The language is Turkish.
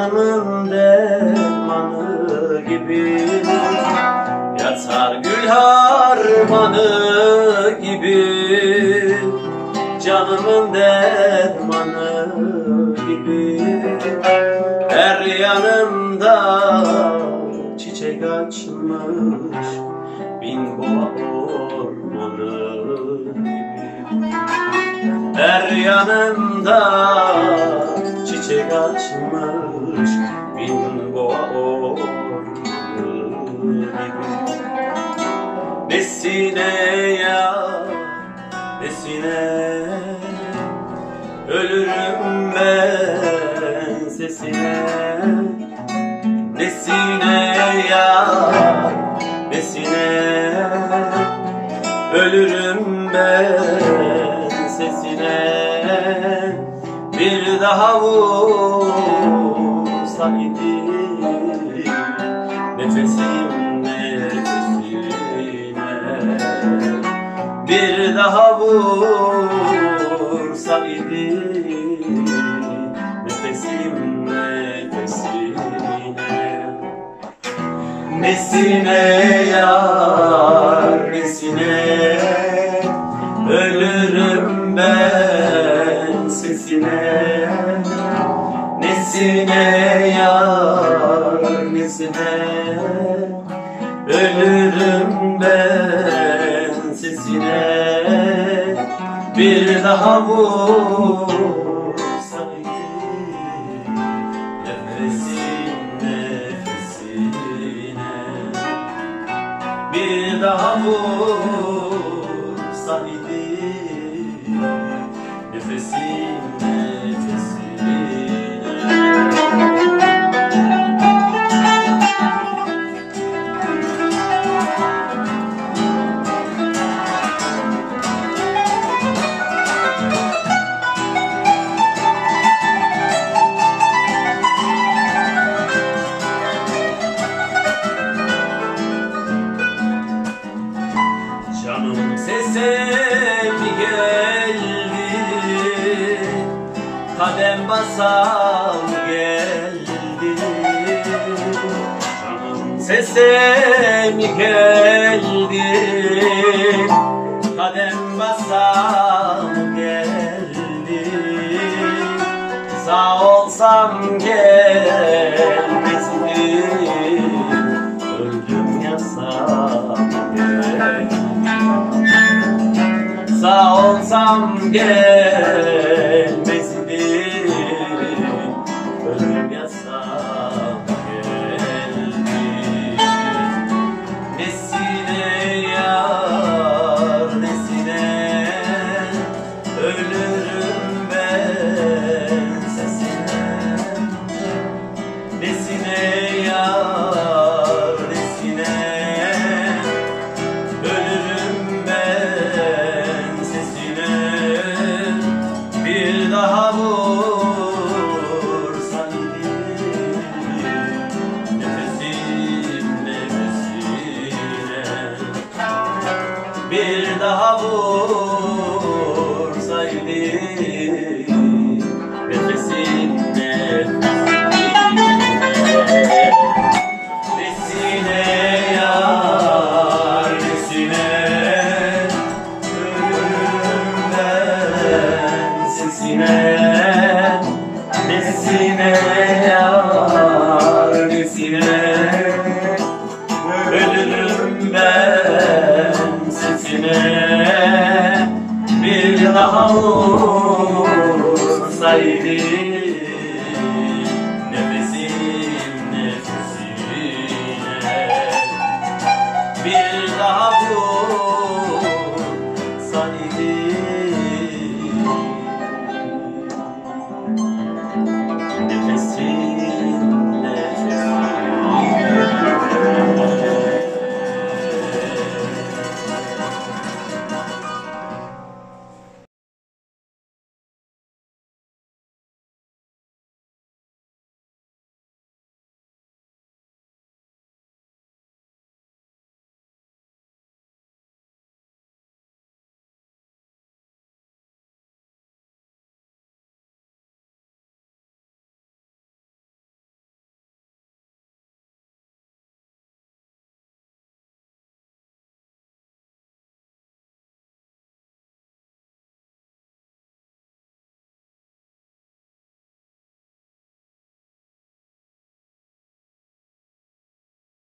canımın dermanı gibi, yatar gül harmanı gibi, canımın dermanı gibi. Her yanımda çiçek açmış bin boğa ormanı gibi. Her yanımda çiçek açmış bin boğa ormanı gibi. Nesine ya nesine, ölürüm ben sesine. Nesine ya nesine, ölürüm ben sesine. Bir daha vursaydı nefesim nefesine, bir daha vursaydı nefesim nefesine. Nesine yar nesine, ölürüm ben sesine. Nesine yar nesine, ölürüm ben sesine. Bir daha vursaydı nefesim nefesine, bir daha vursaydı nefesim nefesine. Canım sesem geldi, kadem basam geldi. Canım sesem geldi, kadem basam geldi. Sağ olsam gelmezdim, öldüm yasam geldi. Sağ olsam gelmezdim, ölüm yasam geldi. Nesine yar nesine, ölürüm ben sesine. Nesine yar nesine, ölürüm ben sesine. Bir daha vursaydı nefesim nefesine, bir daha vursaydı nefesim nefesine. Nesine yar nesine, nesine yar nesine, ölürüm ben sesine. Bir daha vursaydı